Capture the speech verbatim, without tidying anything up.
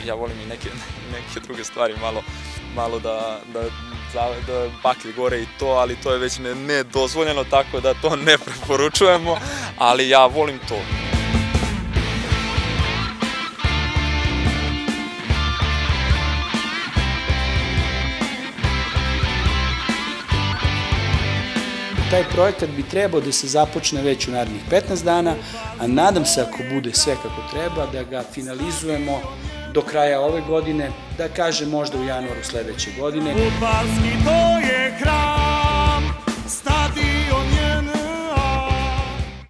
ja volim i neke, neke druge stvari malo, malo da, da, da baklje gore i to, ali to je već nedozvoljeno, tako da to ne preporučujemo, ali ja volim to. Taj projekat bi trebao da se započne već u narednih petnaest dana, a nadam se, ako bude sve kako treba, da ga finalizujemo do kraja ove godine, da kažem možda u januaru sledeće godine. Fudbalski to je kraj.